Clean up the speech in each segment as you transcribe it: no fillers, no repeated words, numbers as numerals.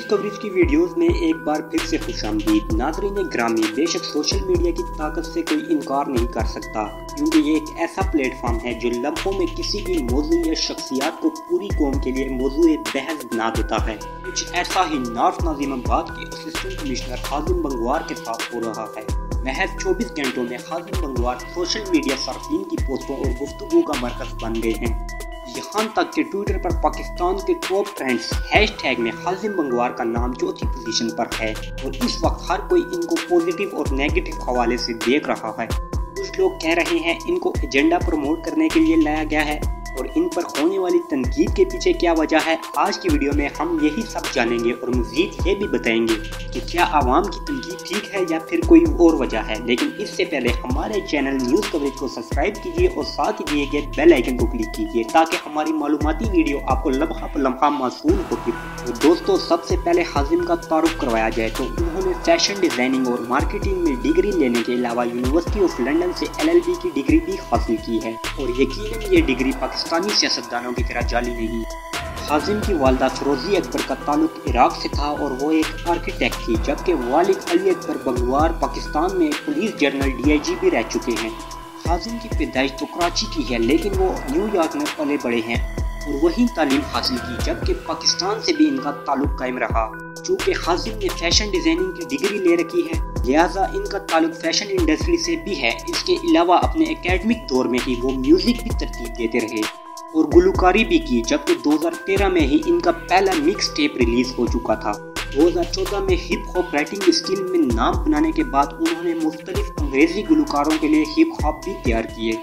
Coverage की videos में एक बार फिर से खुशामदीद। नाज़रीन ग्रामी, बेशक सोशल मीडिया की ताकत से कोई इनकार नहीं कर सकता, क्योंकि ये एक ऐसा प्लेटफॉर्म है जो लम्हों में किसी भी मौजू या शख्सियत को पूरी कौम के लिए मौजू बहस बना देता है। कुछ ऐसा ही नॉर्थ नाज़िमाबाद के असिस्टेंट कमिश्नर हाजिम बंगवार के साथ हो रहा है। महज 24 घंटों में हाजिम बंगवार सोशल मीडिया सार्फिन की पोस्टों और गुफ्तगू का मरकज बन गए हैं। यहाँ तक कि ट्विटर पर पाकिस्तान के टॉप ट्रेंड्स हैशटैग में हाजिम बंगवार का नाम चौथी पोजीशन पर है और इस वक्त हर कोई इनको पॉजिटिव और नेगेटिव हवाले से देख रहा है। कुछ लोग कह रहे हैं इनको एजेंडा प्रमोट करने के लिए लाया गया है और इन पर होने वाली तनकीद के पीछे क्या वजह है। आज की वीडियो में हम यही सब जानेंगे और मज़ीद ये भी बताएंगे कि क्या आवाम की तनकीद ठीक है या फिर कोई और वजह है। लेकिन इससे पहले हमारे चैनल न्यूज़ कवरेज को सब्सक्राइब कीजिए और साथ ही दिए गए बेल आइकन को क्लिक कीजिए ताकि हमारी मालूमाती वीडियो आपको लम्हा प लम्हा मासूल होती है। तो दोस्तों, सबसे पहले हाजिम का तारुफ करवाया जाए तो उन्होंने फैशन डिज़ाइनिंग और मार्केटिंग में डिग्री लेने के अलावा यूनिवर्सिटी ऑफ लंदन से LLB की डिग्री भी हासिल की है और यकीनन ये डिग्री पाकिस्तानी सियासतदानों की तरह जाली नहीं। हाजिम की वालदा फिरोजी अकबर का ताल्लुक इराक से था और वो एक आर्किटेक्ट थी, जबकि वालिद अली अकबर बंगवार पाकिस्तान में पुलिस जनरल DIG भी रह चुके हैं। हाजिम की पैदाइश तो कराची की है, लेकिन वो न्यूयॉर्क में पले बड़े हैं और वहीं तालीम हासिल की, जबकि पाकिस्तान से भी इनका ताल्लुक कायम रहा। चूँकि हाजिम ने फैशन डिज़ाइनिंग की डिग्री ले रखी है, लिहाजा इनका ताल्लुक फैशन इंडस्ट्री से भी है। इसके अलावा अपने एकेडमिक दौर में ही वो म्यूज़िक भी तरतीब देते रहे और गुलकारी भी की, जबकि 2013 में ही इनका पहला मिक्स टेप रिलीज हो चुका था। 2014 में हिप हॉप राइटिंग स्किल में नाम बनाने के बाद उन्होंने मुख्तलिफ अंग्रेजी गुलकारों के लिए हिप हॉप भी तैयार किए।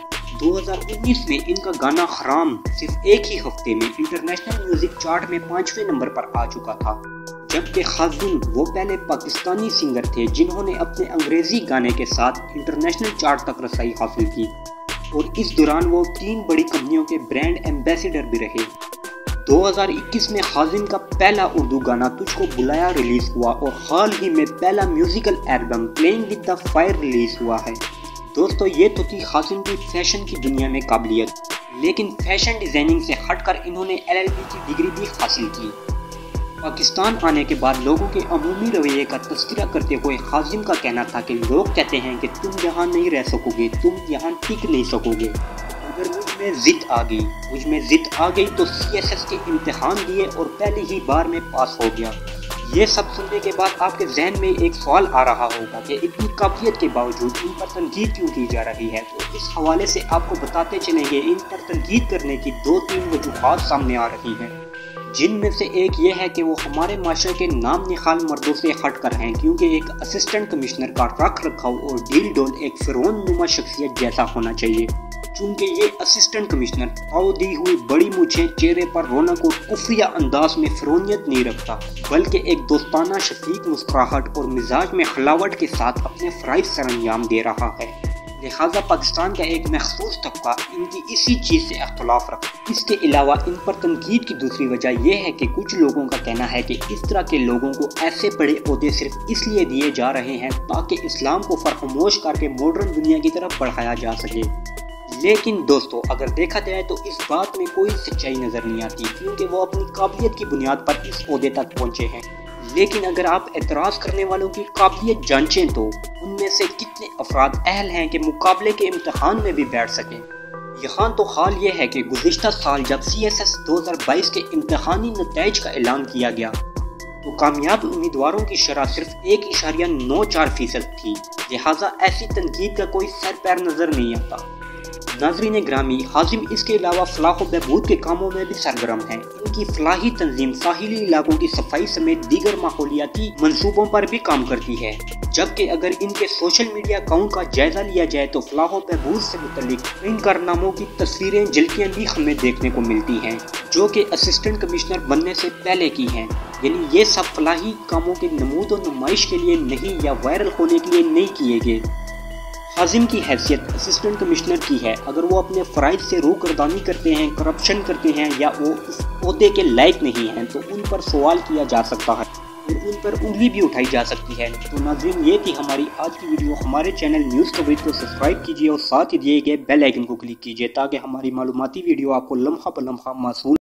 2019 में इनका गाना हराम सिर्फ एक ही हफ्ते में इंटरनेशनल म्यूजिक चार्ट में 5वें नंबर पर आ चुका था, जबकि हाजिम वो पहले पाकिस्तानी सिंगर थे जिन्होंने अपने अंग्रेजी गाने के साथ इंटरनेशनल चार्ट तक रसाई हासिल की और इस दौरान वो 3 बड़ी कंपनियों के ब्रांड एम्बेसडर भी रहे। 2021 में हाजिम का पहला उर्दू गाना तुझको बुलाया रिलीज हुआ और हाल ही में पहला musical album playing with the fire release हुआ है। दोस्तों, ये तो थी हाजिम की फैशन की दुनिया में काबिलियत, लेकिन फैशन डिज़ाइनिंग से हटकर इन्होंने LLB की डिग्री भी हासिल की। पाकिस्तान आने के बाद लोगों के अमूमी रवैये का तस्करा करते हुए हाजिम का कहना था कि लोग कहते हैं कि तुम यहाँ नहीं रह सकोगे, तुम यहाँ टिक नहीं सकोगे। अगर मुझ में ज़िद आ गई तो CSS के इम्तिहान दिए और पहली ही बार में पास हो गया। ये सब सुनने के बाद आपके जहन में एक सवाल आ रहा होगा कि इतनी काबिलियत के बावजूद इन पर तनकीद क्यों की जा रही है। तो इस हवाले से आपको बताते चलेंगे इन पर तनकीद करने की 2-3 वजूहात सामने आ रही हैं, जिनमें से एक ये है कि वो हमारे माशरे के नाम निखाल मर्दों से हट कर हैं, क्योंकि एक असिस्टेंट कमिश्नर का रख रखाव और डील डोल एक फिरौन नुमा शख्सियत जैसा होना चाहिए। चूँकि ये असिस्टेंट कमिश्नर ताव दी हुई बड़ी मूछें, चेहरे पर रौनक और कुफिया अंदाज में फिरौनियत नहीं रखता, बल्कि एक दोस्ताना शफीक मुस्कुराहट और मिजाज में हलावट के साथ अपने फ़राइज़ सरअंजाम दे रहा है। लिहाजा पाकिस्तान का एक मखसूस तबका इनकी इसी चीज़ से अख्तलाफ रखता। इसके अलावा इन पर तनकीद की दूसरी वजह यह है कि कुछ लोगों का कहना है कि इस तरह के लोगों को ऐसे बड़े ओहदे सिर्फ इसलिए दिए जा रहे हैं ताकि इस्लाम को फरहमोश करके मॉडर्न दुनिया की तरफ बढ़ाया जा सके। लेकिन दोस्तों, अगर देखा जाए तो इस बात में कोई सच्चाई नज़र नहीं आती, क्योंकि वो अपनी काबिलियत की बुनियाद पर इस ओहदे तक पहुँचे हैं। लेकिन अगर आप एतराज़ करने वालों की काबिलियत जांचें तो उनमें से कितने अफराद अहल हैं कि मुकाबले के इम्तिहान में भी बैठ सकें। यहाँ तो हाल ये है कि गुज़िश्ता साल जब CSS 2022 के इम्तिहानी नतीज का ऐलान किया गया तो कामयाब उम्मीदवारों की शरह सिर्फ 1.94% थी। लिहाजा ऐसी तनकीद का कोई सर पैर नज़र नहीं आता। नाज़रीन ग्रामी, हाजिम इसके अलावा फलाह व बहबूद के कामों में भी सरगर्म हैं। इनकी फलाही तंजीम साहिली इलाकों की सफाई समेत दीगर माहौलियाती मंसूबों पर भी काम करती है, जबकि अगर इनके सोशल मीडिया अकाउंट का जायजा लिया जाए तो फलाह व बहबूद से मुतल्लिक इन कारनामों की तस्वीरें झलकियां भी हमें देखने को मिलती हैं, जो कि असिस्टेंट कमिश्नर बनने से पहले की हैं। यानी ये सब फलाही कामों के नमूद और नुमाइश के लिए नहीं या वायरल होने के लिए नहीं किए गए। हाजिम की हैसियत असिस्टेंट कमिश्नर की है। अगर वो अपने फ़राइज़ से रूगर्दानी करते हैं, करप्शन करते हैं या वो इस ओहदे के लायक नहीं हैं तो उन पर सवाल किया जा सकता है और उन पर उंगली भी उठाई जा सकती है। तो नाज़रीन, ये थी हमारी आज की वीडियो। हमारे चैनल न्यूज़ कवरेज को सब्सक्राइब कीजिए और साथ ही दिए गए बेल आइकन को क्लिक कीजिए ताकि हमारी मालूमाती वीडियो आपको लम्हा ब लम्हा मासूल